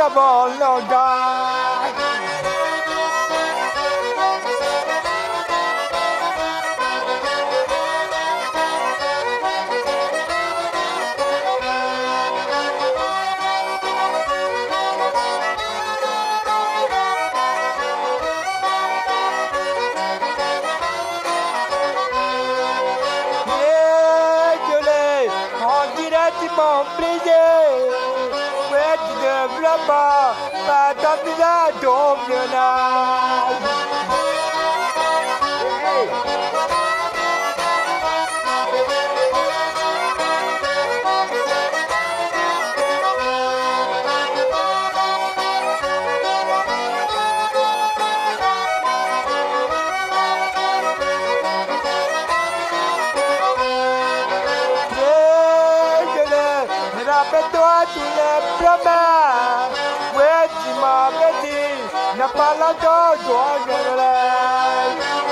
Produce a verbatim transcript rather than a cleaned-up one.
volontà. Mon plaisir, ouais, tu devrais pas, pas t'appeler à ton violage. Rappelle-toi tous les promesses, ouais, tu m'avais dit, n'a pas longtemps, toi, je ne l'ai.